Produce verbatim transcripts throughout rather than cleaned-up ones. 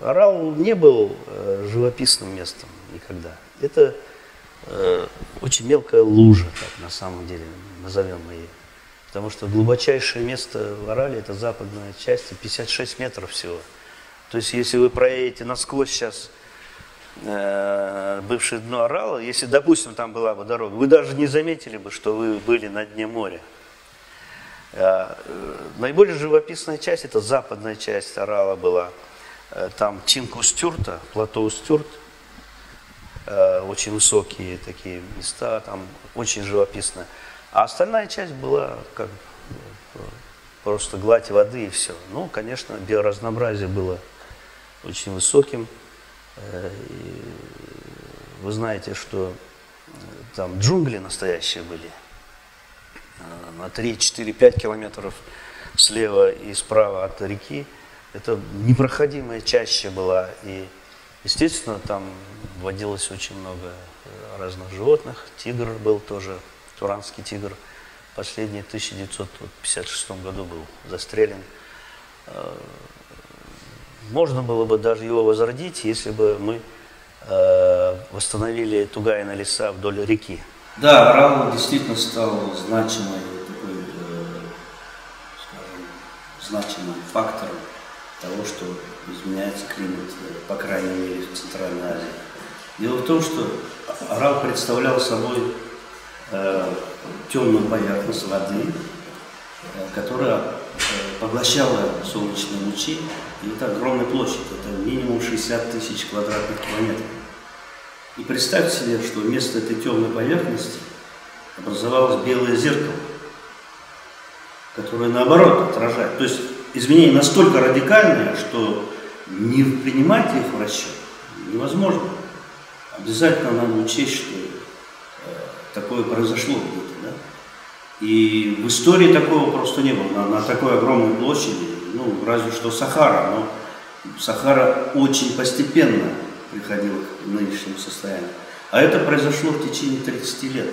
Орал не был э, живописным местом никогда. Это э, очень мелкая лужа, так на самом деле, назовем ее. Потому что глубочайшее место в Орале – это западная часть, пятьдесят шесть метров всего. То есть, если вы проедете насквозь сейчас э, бывшее дно Орала, если, допустим, там была бы дорога, вы даже не заметили бы, что вы были на дне моря. Э, э, наиболее живописная часть – это западная часть Орала была. Э, там Чинку Стюрта, плато Стюрт, э, очень высокие такие места, там очень живописно. А остальная часть была как просто гладь воды и все. Ну, конечно, биоразнообразие было очень высоким. И вы знаете, что там джунгли настоящие были на три, четыре, пять километров слева и справа от реки. Это непроходимая чаща была. И, естественно, там водилось очень много разных животных. Тигр был тоже. Туранский тигр последний в тысяча девятьсот пятьдесят шестом году был застрелен. Можно было бы даже его возродить, если бы мы восстановили Тугайна леса вдоль реки. Да, Орал действительно стал значимой, такой, скажем, значимым фактором того, что изменяется климат, по крайней мере, в Центральной Азии. Дело в том, что Орал представлял собой темную поверхность воды, которая поглощала солнечные лучи, и это огромная площадь, это минимум шестьдесят тысяч квадратных километров. И представьте себе, что вместо этой темной поверхности образовалось белое зеркало, которое наоборот отражает. То есть изменения настолько радикальные, что не принимать их в расчет невозможно. Обязательно надо учесть, что такое произошло где-то, да? И в истории такого просто не было. На, на такой огромной площади, ну, разве что Сахара, но Сахара очень постепенно приходила к нынешнему состоянию. А это произошло в течение тридцати лет.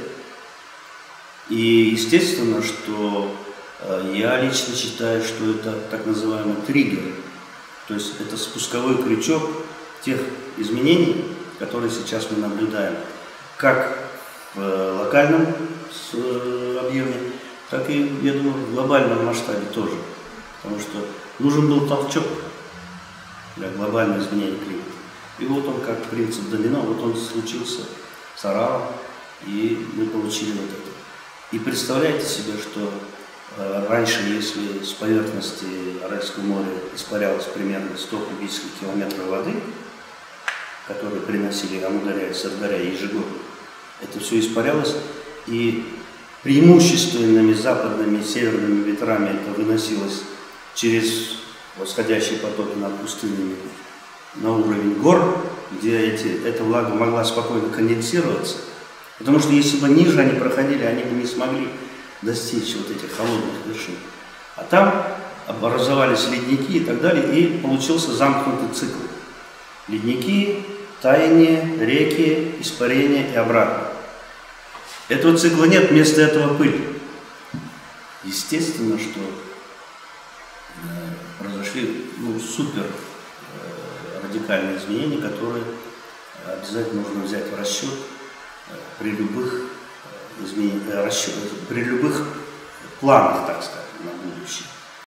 И естественно, что э, я лично считаю, что это так называемый триггер. То есть это спусковой крючок тех изменений, которые сейчас мы наблюдаем. Как в локальном объеме, так и, я думаю, в глобальном масштабе тоже. Потому что нужен был толчок для глобального изменения климата. И вот он, как принцип домино, вот он случился с Оралом, и мы получили вот это. И представляете себе, что э, раньше, если с поверхности Аральского моря испарялось примерно сто кубических километров воды, которые приносили Амударя и Сырдарья ежегодно, это все испарялось, и преимущественными западными и северными ветрами это выносилось через восходящие потоки над пустынями на уровень гор, где эти, эта влага могла спокойно конденсироваться. Потому что если бы ниже они проходили, они бы не смогли достичь вот этих холодных вершин. А там образовались ледники и так далее, и получился замкнутый цикл. Ледники, таяние, реки, испарение и обратно. Этого цикла нет, вместо этого пыль. Естественно, что э, произошли ну, супер э, радикальные изменения, которые обязательно нужно взять в расчет э, при любых, э, изменениях, э, расчет, при любых планах, так сказать, на будущее.